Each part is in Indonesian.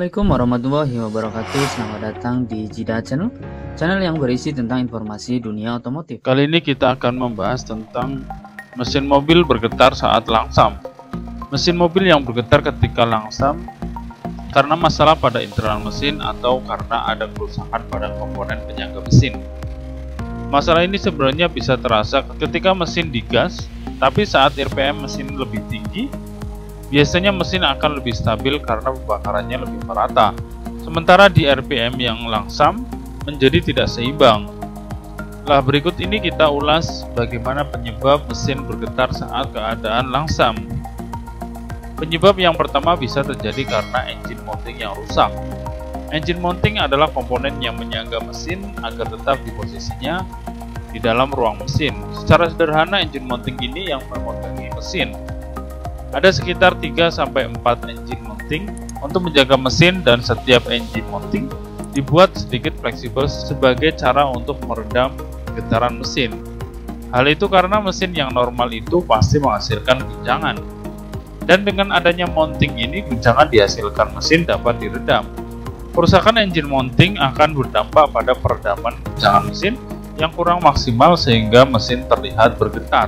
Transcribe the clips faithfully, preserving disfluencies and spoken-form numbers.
Assalamualaikum warahmatullahi wabarakatuh. Selamat datang di Jida Channel, channel yang berisi tentang informasi dunia otomotif. Kali ini kita akan membahas tentang mesin mobil bergetar saat langsam. Mesin mobil yang bergetar ketika langsam karena masalah pada internal mesin atau karena ada kerusakan pada komponen penyangga mesin. Masalah ini sebenarnya bisa terasa ketika mesin digas, tapi saat R P M mesin lebih tinggi, biasanya mesin akan lebih stabil karena pembakarannya lebih merata. Sementara di R P M yang langsam menjadi tidak seimbang. Lah berikut ini kita ulas bagaimana penyebab mesin bergetar saat keadaan langsam. Penyebab yang pertama bisa terjadi karena engine mounting yang rusak. Engine mounting adalah komponen yang menyangga mesin agar tetap di posisinya di dalam ruang mesin. Secara sederhana, engine mounting ini yang memegangi mesin. Ada sekitar tiga sampai empat engine mounting untuk menjaga mesin, dan setiap engine mounting dibuat sedikit fleksibel sebagai cara untuk meredam getaran mesin. Hal itu karena mesin yang normal itu pasti menghasilkan guncangan. Dan dengan adanya mounting ini, guncangan dihasilkan mesin dapat diredam. Kerusakan engine mounting akan berdampak pada peredaman guncangan mesin yang kurang maksimal sehingga mesin terlihat bergetar.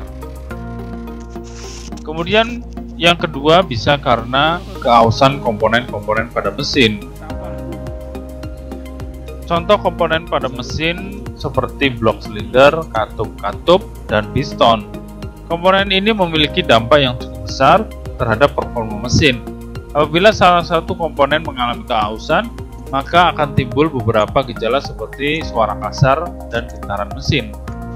Kemudian yang kedua bisa karena keausan komponen-komponen pada mesin. Contoh komponen pada mesin seperti blok silinder, katup-katup, dan piston. Komponen ini memiliki dampak yang cukup besar terhadap performa mesin. Apabila salah satu komponen mengalami keausan, maka akan timbul beberapa gejala seperti suara kasar dan getaran mesin.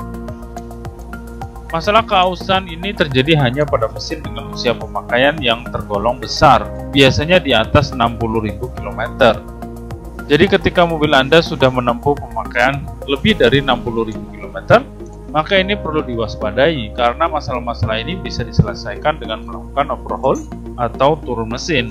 Masalah keausan ini terjadi hanya pada mesin dengan usia pemakaian yang tergolong besar, biasanya di atas enam puluh ribu kilometer. Jadi ketika mobil Anda sudah menempuh pemakaian lebih dari enam puluh ribu kilometer, maka ini perlu diwaspadai karena masalah-masalah ini bisa diselesaikan dengan melakukan overhaul atau turun mesin.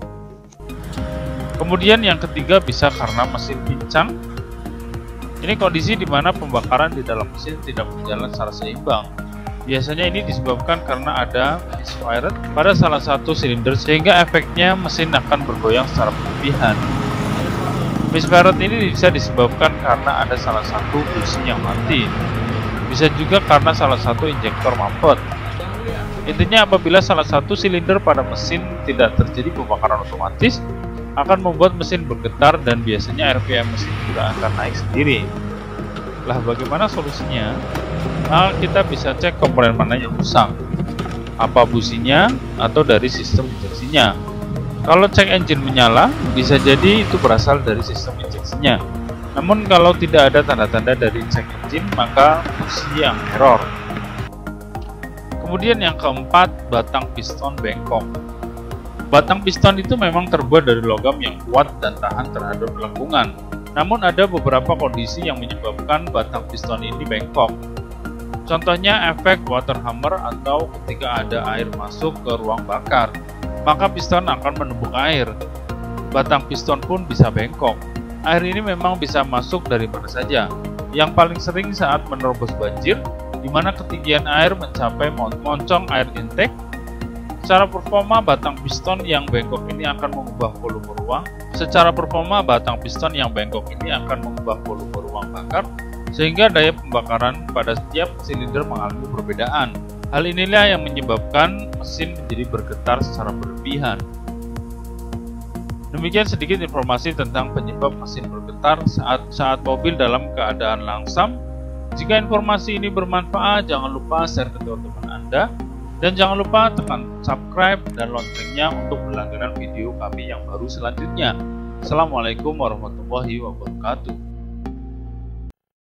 Kemudian yang ketiga bisa karena mesin pincang. Ini kondisi di mana pembakaran di dalam mesin tidak berjalan secara seimbang. Biasanya ini disebabkan karena ada misfired pada salah satu silinder sehingga efeknya mesin akan bergoyang secara berlebihan. Misfired ini bisa disebabkan karena ada salah satu busi yang mati. Bisa juga karena salah satu injektor mampet. Intinya apabila salah satu silinder pada mesin tidak terjadi pembakaran otomatis, akan membuat mesin bergetar dan biasanya R P M mesin juga akan naik sendiri. Lah bagaimana solusinya? Nah, kita bisa cek komponen mana yang rusak, apa businya atau dari sistem injeksinya. Kalau cek engine menyala, bisa jadi itu berasal dari sistem injeksinya. Namun kalau tidak ada tanda-tanda dari cek engine, maka busi yang error. Kemudian yang keempat, batang piston bengkok. Batang piston itu memang terbuat dari logam yang kuat dan tahan terhadap lengkungan. Namun ada beberapa kondisi yang menyebabkan batang piston ini bengkok. Contohnya efek water hammer atau ketika ada air masuk ke ruang bakar, maka piston akan menumpuk air. Batang piston pun bisa bengkok. Air ini memang bisa masuk dari mana saja. Yang paling sering saat menerobos banjir, di mana ketinggian air mencapai moncong air intake. Secara performa batang piston yang bengkok ini akan mengubah volume ruang. Secara performa batang piston yang bengkok ini akan mengubah volume ruang bakar, sehingga daya pembakaran pada setiap silinder mengalami perbedaan. Hal inilah yang menyebabkan mesin menjadi bergetar secara berlebihan. Demikian sedikit informasi tentang penyebab mesin bergetar saat saat mobil dalam keadaan langsam. Jika informasi ini bermanfaat, jangan lupa share ke teman-teman Anda. Dan jangan lupa tekan subscribe dan loncengnya untuk berlangganan video kami yang baru selanjutnya. Assalamualaikum warahmatullahi wabarakatuh.